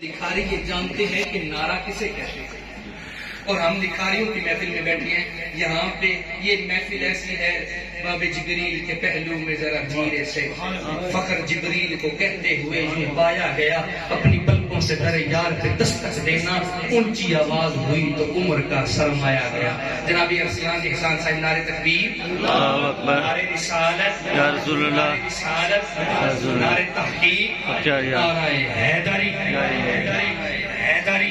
لکھاری یہ جانتے ہیں کہ نعرہ کسے کہتے ہیں، اور ہم لکھاریوں کی محفل میں بیٹھے ہیں۔ یہاں پہ یہ محفل ایسی ہے، باب جبریل کے پہلو میں ذرا دھیرے سے فخر جبریل کو کہتے ہوئے یہ پایا گیا، اپنی پلکوں سے در یار پہ دستک دینا، اونچی آواز ہوئی تو عمر کا سرمایا گیا۔ جناب ارسلان احسان صاحب نعرہ تکبیر، اللہ اکبر، نعرہ رسالت یا رسول اللہ، نعرہ رسالت، نعرہ تحقیق، نعرہ حیدری، حیدری۔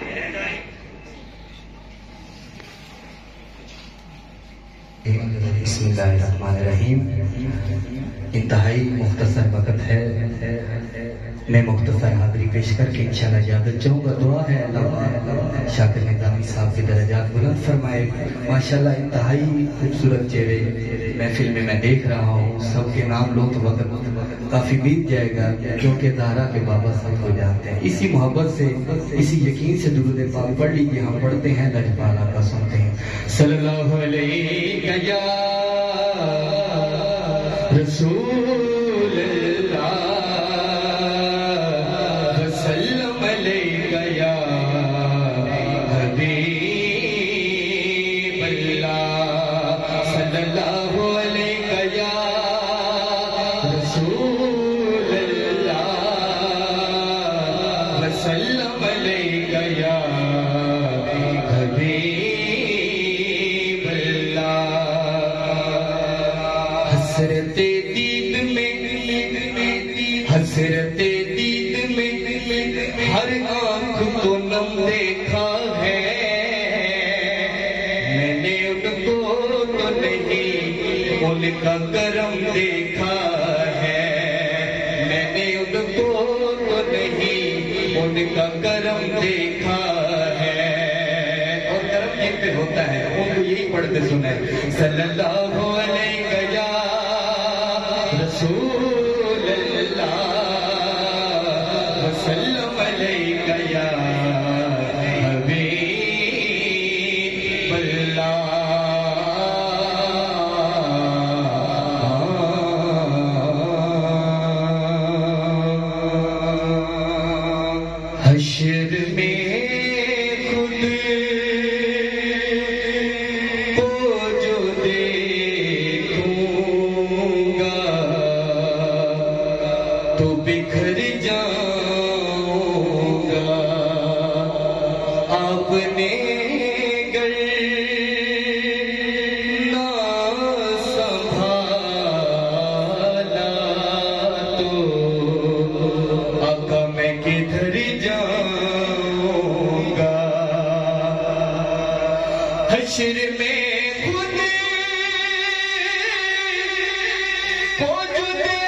بسم اللہ الرحمن الرحیم۔ انتہائی مختصر وقت ہے، میں مختصر حاضری پیش کر کے انشاءاللہ اجازت چاہوں گا۔ دعا ہے اللہ شاکر نظامی صاحب کی درجات بلند فرمائے۔ ماشاءاللہ انتہائی خوبصورت چہرے محفل میں دیکھ رہا ہوں، سب کے نام لو تو وقت کافی بیت جائے گا، کیونکہ زہرا کے بابا سب کو جانتے ہیں۔ اسی محبت سے، اسی یقین سے درود پاک پڑھ لیجیے۔ ہم پڑھتے ہیں، لجپالا کا سنتے ہیں۔ صلی اللہ علیہ یا رسول اللہ وسلم علیہ یا حبیب اللہ، صلی اللہ علیہ یا رسول اللہ وسلم علیہ یا حبیب حسرت دید میں ہر آنکھ کو نم دیکھا ہے، میں نے ان کو تو نہیں ان کا کرم دیکھا ہے، میں نے ان کو تو نہیں ان کا کرم دیکھا ہے۔ اور کرم یہ پہ ہوتا ہے، ان کو یہی پڑھتے سنیں، صلی اللہ علیہ یا رسول اللہ وسلم علیہ یا حبیب اللہ۔ حشر میں خود کو جو دیکھوں گا تو بکھر جاؤں گا، آپ نے گر نہ سنبھالا تو آقا میں کدھر جاؤں گا۔ حشر میں خود کو جو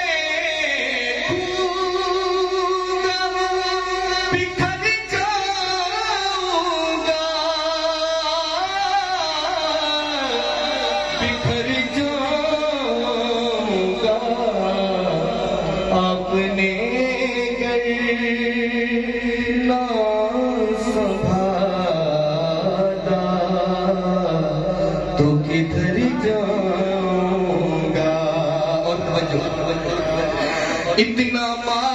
آپ نے گر نہ سنبھالا تو کدھر جاؤں گا۔ اور توجہ، اتنا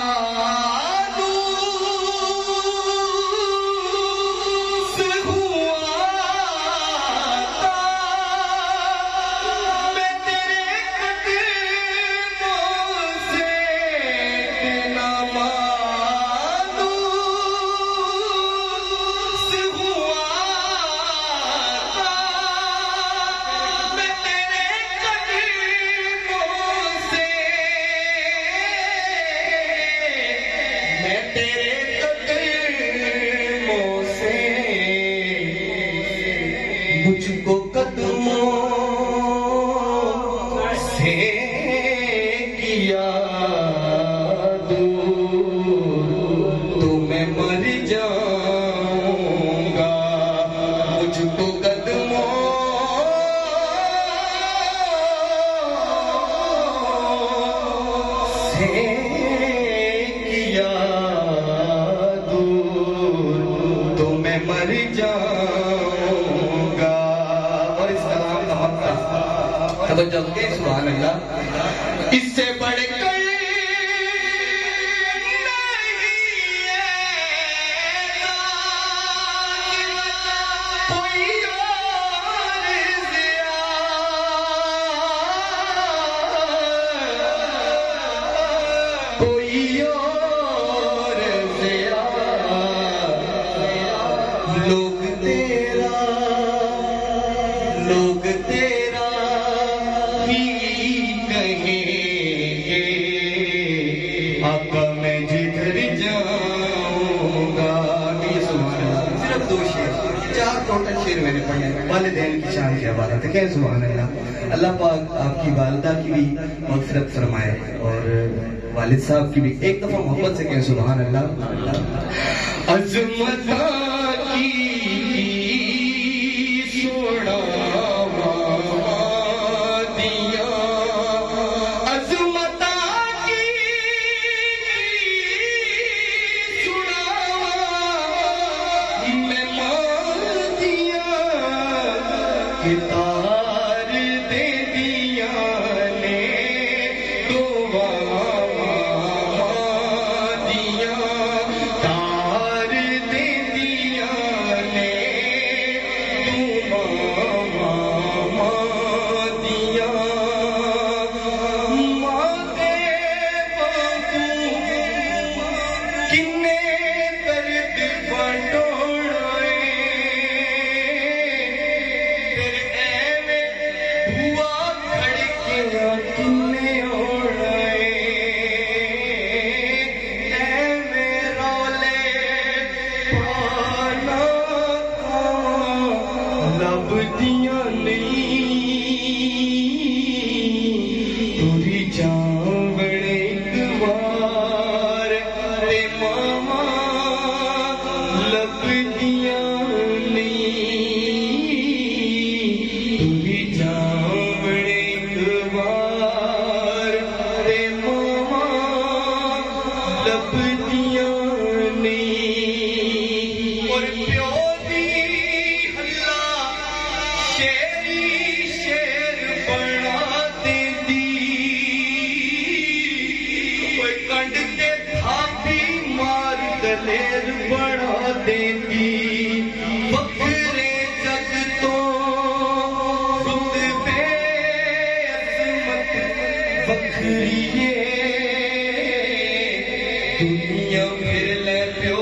مجھ کو قدموں سے کیا دور تو میں مر جاؤں گا، مجھ کو قدموں سے کیا دور تو میں مر جاؤں گا۔ اور اس کلام کا مقصد توجہ کے سبحان اللہ، اس سے بڑھ کر نہیں ہے میں نے پڑھے والدین کی شان کیا بات ہے کہ سبحان اللہ. اللہ پاک آپ کی والدہ کی بھی مغفرت فرمائے اور والد صاحب کی بھی ایک دفعہ محبت سے کہیں سبحان اللہ. عظمت کی دنیا پھر لے پیو